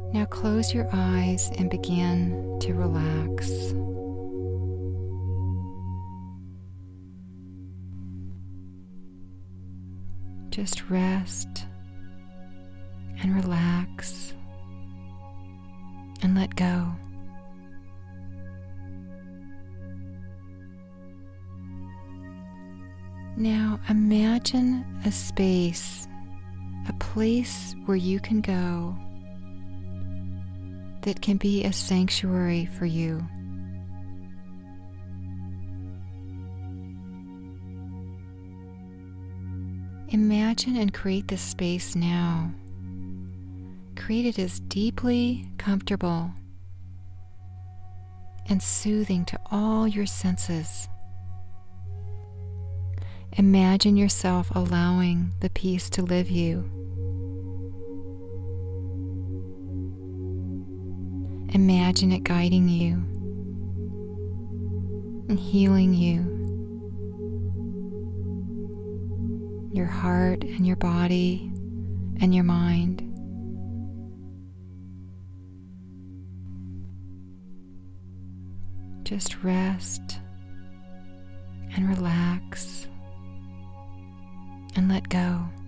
Now close your eyes and begin to relax. Just rest and relax and let go. Now imagine a space, a place where you can go that can be a sanctuary for you. Imagine and create this space now. Create it as deeply comfortable and soothing to all your senses. Imagine yourself allowing the peace to live you. Imagine it guiding you and healing you, your heart and your body and your mind. Just rest and relax and let go.